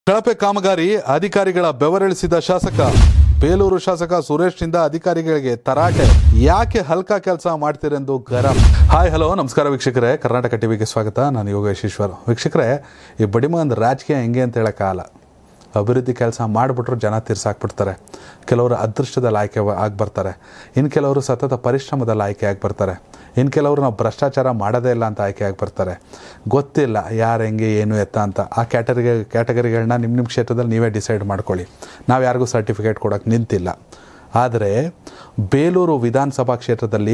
ಕಳಪೆ ಕಾಮಗಾರಿ ಅಧಿಕಾರಿಗಳ ಬೆವರಿಳಿಸಿದ ಶಾಸಕ ಬೇಲೂರು ಶಾಸಕ ಸುರೇಶ್ನಿಂದ ಅಧಿಕಾರಿಗಳಿಗೆ ತರಾಟೆ. ಯಾಕೆ ಹಲ್ಕ ಕೆಲಸ ಮಾಡ್ತೀರೆಂದು ಗರಂ. ಹಾಯ್ ಹಲೋ ನಮಸ್ಕಾರ ವೀಕ್ಷಕರೇ, ಕರ್ನಾಟಕ ಟಿವಿಗೆ ಸ್ವಾಗತ. ನಾನು ಯೋಗೇಶ್ ಈಶ್ವರ್. ವೀಕ್ಷಕರೇ, ಈ ಬಡಿಮಗಂದ ರಾಜಕೀಯ ಹೆಂಗೆ ಅಂತ ಹೇಳೋಕ್ಕಾಗಲ್ಲ. ಅಭಿವೃದ್ಧಿ ಕೆಲಸ ಮಾಡಿಬಿಟ್ರು ಜನ ತೀರ್ಸಾಕ್ಬಿಡ್ತಾರೆ. ಕೆಲವರು ಅದೃಷ್ಟದಲ್ಲಿ ಆಯ್ಕೆ ಆಗಿ ಬರ್ತಾರೆ, ಇನ್ನು ಕೆಲವರು ಸತತ ಪರಿಶ್ರಮದಲ್ಲಿ ಆಯ್ಕೆ ಆಗಿ ಬರ್ತಾರೆ, ಇನ್ನು ಕೆಲವರು ನಾವು ಭ್ರಷ್ಟಾಚಾರ ಮಾಡೋದೇ ಇಲ್ಲ ಅಂತ ಆಯ್ಕೆ ಆಗಿ ಬರ್ತಾರೆ. ಗೊತ್ತಿಲ್ಲ ಯಾರು ಹೆಂಗೆ ಏನು ಎತ್ತ ಅಂತ. ಆ ಕ್ಯಾಟಗರಿಗಳನ್ನ ನಿಮ್ಮ ಕ್ಷೇತ್ರದಲ್ಲಿ ನೀವೇ ಡಿಸೈಡ್ ಮಾಡ್ಕೊಳ್ಳಿ. ನಾವು ಯಾರಿಗೂ ಸರ್ಟಿಫಿಕೇಟ್ ಕೊಡೋಕ್ಕೆ ನಿಂತಿಲ್ಲ. ಆದರೆ ಬೇಲೂರು ವಿಧಾನಸಭಾ ಕ್ಷೇತ್ರದಲ್ಲಿ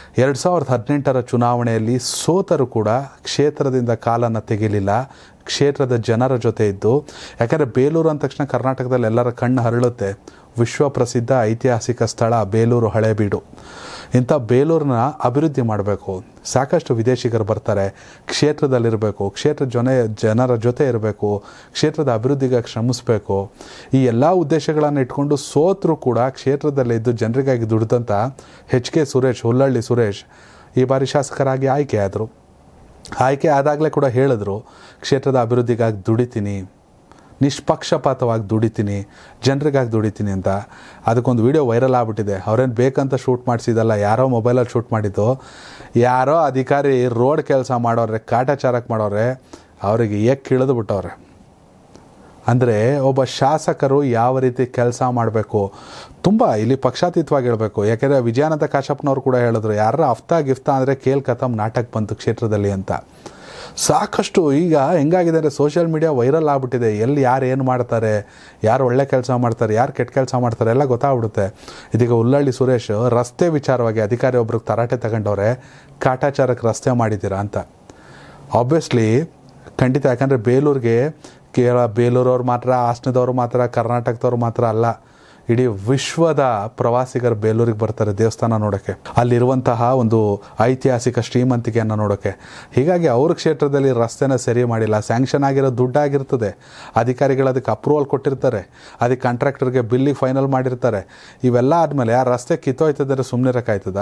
2018 ಚುನಾವಣೆಯಲ್ಲಿ ಸೋತರು ಕೂಡ ಕ್ಷೇತ್ರದಿಂದ ಕಾಲನ್ನು ತೆಗಿಲಿಲ್ಲ. ಕ್ಷೇತ್ರದ ಜನರ ಜೊತೆ ಇದ್ದು, ಯಾಕಂದರೆ ಬೇಲೂರು ಅಂದ ತಕ್ಷಣ ಕರ್ನಾಟಕದಲ್ಲಿ ಎಲ್ಲರ ಕಣ್ಣು ಹರಳುತ್ತೆ. ವಿಶ್ವಪ್ರಸಿದ್ಧ ಐತಿಹಾಸಿಕ ಸ್ಥಳ ಬೇಲೂರು ಹಳೇಬೀಡು. ಇಂಥ ಬೇಲೂರನ್ನ ಅಭಿವೃದ್ಧಿ ಮಾಡಬೇಕು. ಸಾಕಷ್ಟು ವಿದೇಶಿಗರು ಬರ್ತಾರೆ, ಕ್ಷೇತ್ರದಲ್ಲಿರಬೇಕು, ಜನರ ಜೊತೆ ಇರಬೇಕು, ಕ್ಷೇತ್ರದ ಅಭಿವೃದ್ಧಿಗಾಗಿ ಶ್ರಮಿಸಬೇಕು. ಈ ಎಲ್ಲ ಉದ್ದೇಶಗಳನ್ನು ಇಟ್ಕೊಂಡು ಸೋತರೂ ಕೂಡ ಕ್ಷೇತ್ರದಲ್ಲಿದ್ದು ಜನರಿಗಾಗಿ ದುಡಿದಂಥ hk ಹುಲ್ಲಹಳ್ಳಿ ಸುರೇಶ್ ಈ ಬಾರಿ ಶಾಸಕರಾಗಿ ಆಯ್ಕೆ ಆದರು. ಆಯ್ಕೆ ಆದಾಗಲೇ ಕೂಡ ಹೇಳಿದ್ರು, ಕ್ಷೇತ್ರದ ಅಭಿವೃದ್ಧಿಗಾಗಿ ದುಡಿತೀನಿ, ನಿಷ್ಪಕ್ಷಪಾತವಾಗಿ ದುಡಿತೀನಿ, ಜನರಿಗಾಗಿ ದುಡಿತೀನಿ ಅಂತ. ಅದಕ್ಕೊಂದು ವಿಡಿಯೋ ವೈರಲ್ ಆಗಿಬಿಟ್ಟಿದೆ. ಅವ್ರೇನು ಬೇಕಂತ ಶೂಟ್ ಮಾಡಿಸಿದಲ್ಲ, ಯಾರೋ ಮೊಬೈಲಲ್ಲಿ ಶೂಟ್ ಮಾಡಿದ್ದು. ಯಾರೋ ಅಧಿಕಾರಿ ರೋಡ್ ಕೆಲಸ ಮಾಡೋರೆ, ಕಾಟಾಚಾರಕ್ಕೆ ಮಾಡೋರೆ, ಅವರಿಗೆ ಇಳಿದು ಬಿಟ್ಟವ್ರೆ. ಅಂದರೆ ಒಬ್ಬ ಶಾಸಕರು ಯಾವ ರೀತಿ ಕೆಲಸ ಮಾಡಬೇಕು, ತುಂಬ ಇಲ್ಲಿ ಪಕ್ಷಾತೀತವಾಗಿ ಹೇಳಬೇಕು. ಯಾಕೆಂದರೆ ವಿಜಯಾನಂದ ಕಾಶಪ್ಪನವ್ರು ಕೂಡ ಹೇಳಿದ್ರು, ಯಾರ ಹಫ್ತಾ ಗಿಫ್ತಾ ಅಂದರೆ ಕೇಲ್ ಕಥಮ್ ನಾಟಕ ಬಂತು ಕ್ಷೇತ್ರದಲ್ಲಿ ಅಂತ. ಸಾಕಷ್ಟು ಈಗ ಹೆಂಗಾಗಿದೆ ಅಂದರೆ ಸೋಷಿಯಲ್ ಮೀಡಿಯಾ ವೈರಲ್ ಆಗಿಬಿಟ್ಟಿದೆ. ಎಲ್ಲಿ ಯಾರು ಏನು ಮಾಡ್ತಾರೆ, ಯಾರು ಒಳ್ಳೆ ಕೆಲಸ ಮಾಡ್ತಾರೆ, ಯಾರು ಕೆಟ್ಟ ಕೆಲಸ ಮಾಡ್ತಾರೆ ಎಲ್ಲ ಗೊತ್ತಾಗ್ಬಿಡುತ್ತೆ. ಇದೀಗ ಹುಲ್ಲಹಳ್ಳಿ ಸುರೇಶ್ ರಸ್ತೆ ವಿಚಾರವಾಗಿ ಅಧಿಕಾರಿ ಒಬ್ರಿಗೆ ತರಾಟೆ ತಗೊಂಡವ್ರೆ, ಕಾಟಾಚಾರಕ್ಕೆ ರಸ್ತೆ ಮಾಡಿದ್ದೀರಾ ಅಂತ. ಆಬ್ವಿಯಸ್ಲಿ ಖಂಡಿತ, ಯಾಕಂದರೆ ಬೇಲೂರಿಗೆ ಬೇಲೂರವ್ರು ಮಾತ್ರ, ಹಾಸನದವ್ರು ಮಾತ್ರ, ಕರ್ನಾಟಕದವ್ರು ಮಾತ್ರ ಅಲ್ಲ, ಇಡೀ ವಿಶ್ವದ ಪ್ರವಾಸಿಗರು ಬೇಲೂರಿಗೆ ಬರ್ತಾರೆ ದೇವಸ್ಥಾನ ನೋಡೋಕ್ಕೆ, ಅಲ್ಲಿರುವಂತಹ ಒಂದು ಐತಿಹಾಸಿಕ ಶ್ರೀಮಂತಿಕೆಯನ್ನು ನೋಡೋಕ್ಕೆ. ಹೀಗಾಗಿ ಅವ್ರ ಕ್ಷೇತ್ರದಲ್ಲಿ ರಸ್ತೆನ ಸರಿ ಮಾಡಿಲ್ಲ. ಸ್ಯಾಂಕ್ಷನ್ ಆಗಿರೋ ದುಡ್ಡಾಗಿರ್ತದೆ, ಅಧಿಕಾರಿಗಳು ಅದಕ್ಕೆ ಅಪ್ರೂವಲ್ ಕೊಟ್ಟಿರ್ತಾರೆ, ಅದಕ್ಕೆ ಕಾಂಟ್ರಾಕ್ಟರ್ಗೆ ಬಿಲ್ಲಿಗೆ ಫೈನಲ್ ಮಾಡಿರ್ತಾರೆ. ಇವೆಲ್ಲ ಆದಮೇಲೆ ಆ ರಸ್ತೆ ಕಿತ್ತೋಯ್ತದ್ರೆ ಸುಮ್ಮನೆ ಇರೋಕ್ಕಾಯ್ತದ?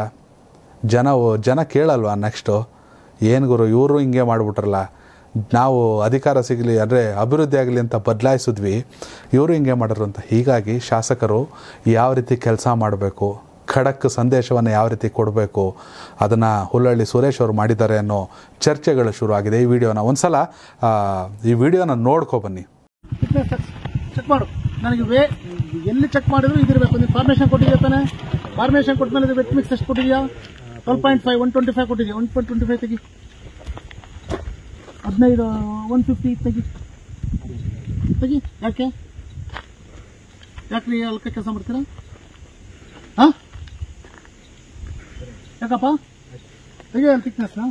ಜನ ಕೇಳಲ್ವಾ ನೆಕ್ಸ್ಟು? ಏನು ಗುರು ಇವರು ಹಿಂಗೆ ಮಾಡಿಬಿಟ್ರಲ್ಲ, ನಾವು ಅಧಿಕಾರ ಸಿಗಲಿ ಅಂದರೆ ಅಭಿವೃದ್ಧಿ ಆಗಲಿ ಅಂತ ಬದಲಾಯಿಸಿದ್ವಿ, ಇವರು ಹಿಂಗೆ ಮಾಡಿದ್ರು ಅಂತ. ಹೀಗಾಗಿ ಶಾಸಕರು ಯಾವ ರೀತಿ ಕೆಲಸ ಮಾಡಬೇಕು, ಖಡಕ್ ಸಂದೇಶವನ್ನು ಯಾವ ರೀತಿ ಕೊಡಬೇಕು, ಅದನ್ನು ಹುಲ್ಲಹಳ್ಳಿ ಸುರೇಶ್ ಅವರು ಮಾಡಿದ್ದಾರೆ ಅನ್ನೋ ಚರ್ಚೆಗಳು ಶುರು ಆಗಿದೆ. ಈ ವಿಡಿಯೋನ ನೋಡ್ಕೊಬನ್ನಿ. ಚೆಕ್ ಮಾಡು, ನನಗೆ ಎಲ್ಲಿ ಚೆಕ್ ಮಾಡಿದ್ರು ಇದಿರಬೇಕು. ನೀವು ಫಾರ್ಮೇಷನ್ ಕೊಟ್ಟಿದ್ದೀಯ ತಾನೆ? ಫಾರ್ಮೇಷನ್ ಕೊಟ್ಟ ಮೇಲೆ ವೆಟ್ ಮಿಕ್ಸ್ ಎಷ್ಟು ಕೊಟ್ಟಿದೆಯಾ? 12.5 125 ಕೊಟ್ಟಿದೆಯಾ? 1.25 ತೆಗಿ. 15 150 ತೆಗಿ. ಯಾಕ್ರಿ ಅಲ್ಕ ಕೆಲಸ ಮಾಡ್ತೀರಾ? ಯಾಕಪ್ಪ ತೆಗಿ ಥಿಕ್ನೆಸ್ನ.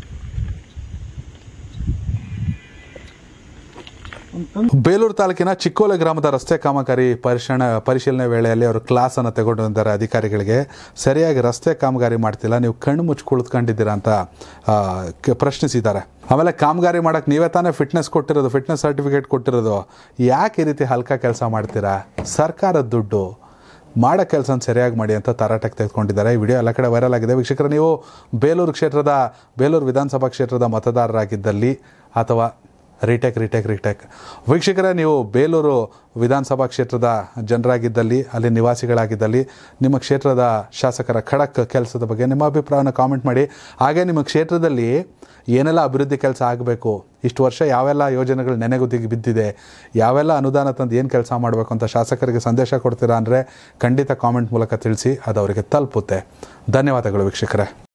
ಬೇಲೂರು ತಾಲೂಕಿನ ಚಿಕ್ಕೋಲೆ ಗ್ರಾಮದ ರಸ್ತೆ ಕಾಮಗಾರಿ ಪರಿಶೀಲನೆ ವೇಳೆಯಲ್ಲಿ ಅವರು ಕ್ಲಾಸನ್ನು ತಗೊಂಡಿದ್ದಾರೆ. ಅಧಿಕಾರಿಗಳಿಗೆ ಸರಿಯಾಗಿ ರಸ್ತೆ ಕಾಮಗಾರಿ ಮಾಡ್ತಿಲ್ಲ, ನೀವು ಕಣ್ಣು ಮುಚ್ಚಿ ಕುಳಿತುಕೊಂಡಿದ್ದೀರಾ ಅಂತ ಪ್ರಶ್ನಿಸಿದ್ದಾರೆ. ಆಮೇಲೆ ಕಾಮಗಾರಿ ಮಾಡೋಕ್ಕೆ ನೀವೇ ತಾನೇ ಫಿಟ್ನೆಸ್ ಸರ್ಟಿಫಿಕೇಟ್ ಕೊಟ್ಟಿರೋದು, ಯಾಕೆ ಈ ರೀತಿ ಹಲ್ಕ ಕೆಲಸ ಮಾಡ್ತೀರಾ? ಸರ್ಕಾರದ ದುಡ್ಡು, ಮಾಡೋ ಕೆಲಸ ಸರಿಯಾಗಿ ಮಾಡಿ ಅಂತ ತರಾಟೆಗೆ ತೆಗೆದುಕೊಂಡಿದ್ದಾರೆ. ಈ ವಿಡಿಯೋ ಎಲ್ಲ ಕಡೆ ವೈರಲ್ ಆಗಿದೆ. ವೀಕ್ಷಕರು, ನೀವು ಬೇಲೂರು ವಿಧಾನಸಭಾ ಕ್ಷೇತ್ರದ ಮತದಾರರಾಗಿದ್ದಲ್ಲಿ ಅಥವಾ ರೀಟೇಕ್ ವೀಕ್ಷಕರೇ, ನೀವು ಬೇಲೂರು ವಿಧಾನಸಭಾ ಕ್ಷೇತ್ರದ ಜನರಾಗಿದ್ದಲ್ಲಿ, ಅಲ್ಲಿ ನಿವಾಸಿಗಳಾಗಿದ್ದಲ್ಲಿ, ನಿಮ್ಮ ಕ್ಷೇತ್ರದ ಶಾಸಕರ ಖಡಕ್ ಕೆಲಸದ ಬಗ್ಗೆ ನಿಮ್ಮ ಅಭಿಪ್ರಾಯವನ್ನು ಕಾಮೆಂಟ್ ಮಾಡಿ. ಹಾಗೆ ನಿಮ್ಮ ಕ್ಷೇತ್ರದಲ್ಲಿ ಏನೆಲ್ಲ ಅಭಿವೃದ್ಧಿ ಕೆಲಸ ಆಗಬೇಕು, ಇಷ್ಟು ವರ್ಷ ಯಾವೆಲ್ಲ ಯೋಜನೆಗಳು ನೆನೆಗುದಿಗೆ ಬಿದ್ದಿದೆ, ಯಾವೆಲ್ಲ ಅನುದಾನ ತಂದು ಏನು ಕೆಲಸ ಮಾಡಬೇಕು ಅಂತ ಶಾಸಕರಿಗೆ ಸಂದೇಶ ಕೊಡ್ತೀರಾ ಅಂದರೆ ಖಂಡಿತ ಕಾಮೆಂಟ್ ಮೂಲಕ ತಿಳಿಸಿ, ಅದು ಅವರಿಗೆ ತಲುಪುತ್ತೆ. ಧನ್ಯವಾದಗಳು ವೀಕ್ಷಕರೇ.